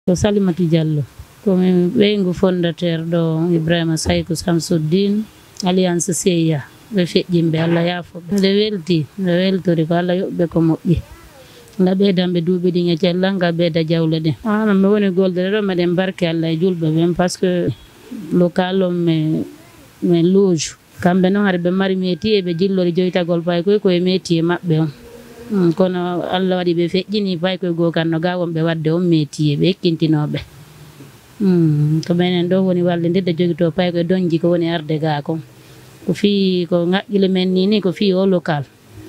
ko Salimatu Diallo komi ɓeygu fondateur ɗo Ibrahima Saykou Samsuddin Alliance Seyya ɓe feƴƴimɓe Allah yafoɓe nde welti nde weltori ko Allah yoɓɓe ko moƴƴi Allah ɓeydanɓe duuɓi ɗin e cellal ngal ɓeyda jawle ɗen mi woni golde ɗo meɗen barke Allah e julɓe ɓen par ce que local on min loge kamɓe noon haade ɓe mari métier ɓe jillori joytagol paykoy koye métier maɓɓe on kono Allah waɗi ɓe feƴƴini paykoye goo kan no ga wonɓe wadde on métier ɓe ekkintinoɓe ko minen ɗo woni walde ndedde jogito paykoye donji ko woni arde ga kon ko fi ko ŋaƴƴile men ni ko fi o local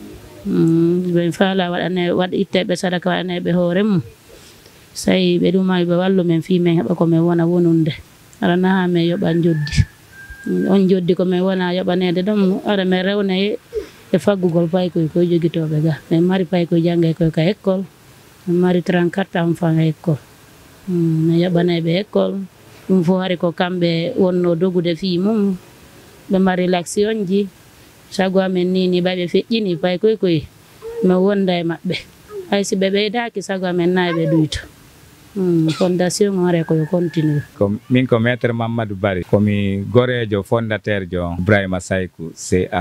ɓe faala waɗa itteɓe sadaka waɗaneɓe hoore mum sayi ɓe ɗumay ɓe wallu men fi men heɓa komin wona wonunde ara naha men yoɓan joddi on joddi komin wona yoɓanede ɗum ara min rewna e faggugol paykoye koye jogitoɓe ga min mari paykoye jangge koye ka école min mari 34 enfant e école min yoɓaneɓe école ɗum fo hari ko kamɓe wonno dogude fi mum ɓe mari l'action ji sago amen ni ɓayɓe feƴƴini paykoye koye min wonda e maɓɓe haysi ɓe ɓeydaki sago amen nayi ɓe ɗuyto fondation on re koyo continue min ko maître Mamadou Bari komi gorejo fondateur jo Ibrahima Saykou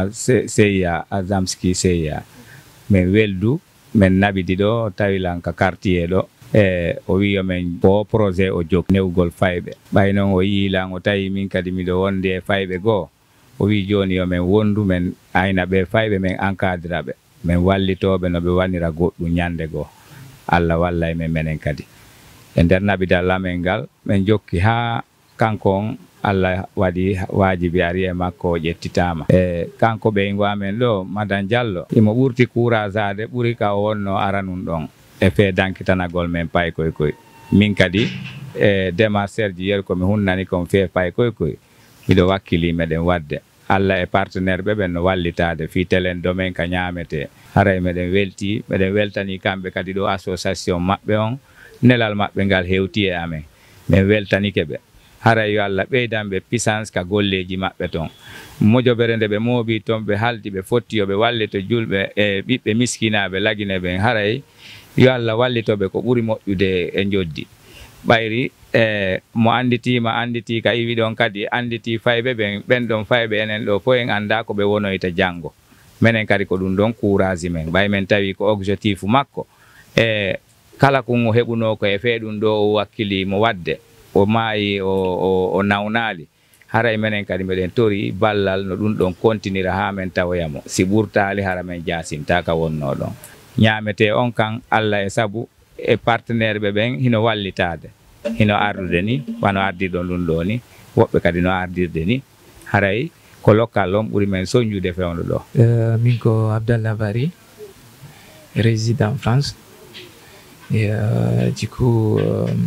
Seyya Azamski Seyya min weldu min naɓidi ɗo tawilan ka quartier ɗo o wi yomin ko projet o jog newgol fayɓe ɓay noon o yiilan o tawi min kadi miɗo wonde e fayɓe goo o wi joni yomin wondu min ayna ɓe fayɓe min encadre ɓe min wallitoɓe no ɓe wanira goɗɗum ñande goo Allah walla e men menen kadi e nder naɓidal amen ngal min jokki ha kanko on Allah waɗi wajibi ari e makko o ƴettitama kanko ɓeygu amen ɗo Madame Diallo imo ɓurti courage ade ɓuuri ka o wonno aranum ɗon e fe dankitanagol men paykoye koye min kadi démarche ji yeru komi hunnani kon fe paykoye koye miɗo wakkili meɗen wadde Allah e partenaire ɓe ɓen no wallitade fi telen domaine ka ñamete haray meɗen welti meɗen weltani kamɓe kadi ɗo association maɓɓe on nelal maɓɓe ngal hewti e amen min weltanike ɓe haray yo Allah ɓeydanɓe puissance ka golleji maɓɓe toon mojoɓere nde ɓe moobi toon ɓe haldi ɓe fotti yoɓe wallito julɓe e ɓiɓɓe miskinaɓe lagine ɓen haray yo Allah wallitoɓe ko ɓuuri moƴƴude e joddi ɓayri mo anditima anditi ka iwi ɗon kadi anditi fayɓe ɓen ɗon fayɓe enen ɗo fo en anda ko ɓe wonoyta janggo minen kadi ko ɗum ɗon courage men ɓay men tawi ko objectif makko kala ko o heɓuno ko e feeɗum ɗo o wakkilimo wadde o maayi o nawnali haray menen kadi meɗen tori ballal no ɗum ɗon continira ha men tawoyamo si ɓurtali hara men jasinta ka wonno ɗon ñamete on kan Allah e saabu e partenaire ɓe ɓen hino wallitade hino ardude ni wano ardirɗon ɗum ɗo ni woɓɓe kadi no ardirde ni haray ko local on ɓuuri men soñjude fewno ɗo min ko Abdallah Bari réside en France et du coup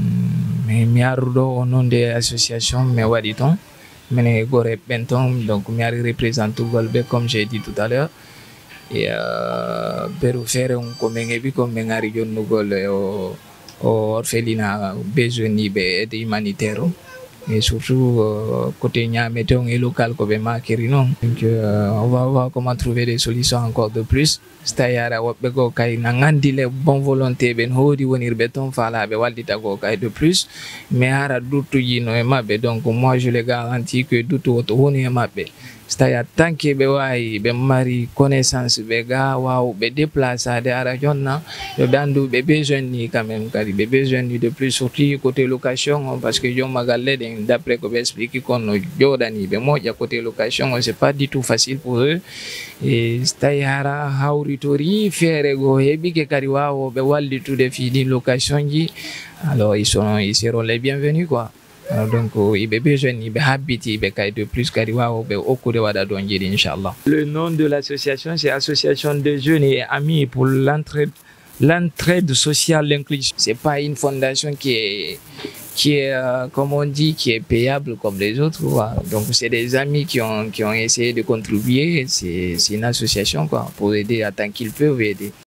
mi arruɗo o nom de association mi waɗi toon mine gore ɓen toon donc mi ari représentugol ɓe comme j'ai dit tout à l'heure et beru feere on ko min heeɓi ko min ari jonnugol o orphelinat besoiniɓe aide humanitaire et surtout côté ñamete on et local ko ɓe makiri noon donc on va voir comment trouver des solutions encore de plus so tawi ara woɓɓe goo kay na gandi le bon volonté ɓen hoodi wonirɓe toon faalaɓe wallita goo kay de plus mais hara duttuji no e maɓɓe donc moi je les garantis que dutu woto woni e maɓɓe so tawi a tanki ɓe wawi ɓe mari connaissance ɓe ga wawɓe déplacade ara jonna yoɓe andu ɓe besoin ni quand même kadi ɓe besoin ni de plus surtout côté location on par ce que jomma galle ɗen d' après ko ɓe expliqui kon no jooɗani ɓe moƴƴa côté location on c'est pas du tout facile pour eux et so tawi hara hawritori feere goo heeɓike kadi wawoɓe wallitude fiɗin location ji alors ils seront les bienvenus quoi. Donc il y a besoin de habiter de plus Inch'Allah. Le nom de l'association, c'est Association de jeunes et amis pour l'entraide sociale, l'inclusion. C'est pas une fondation qui est comme on dit, qui est payable comme les autres. Quoi. Donc c'est des amis qui ont essayé de contribuer. C'est une association quoi, pour aider à tant qu'ils peuvent aider.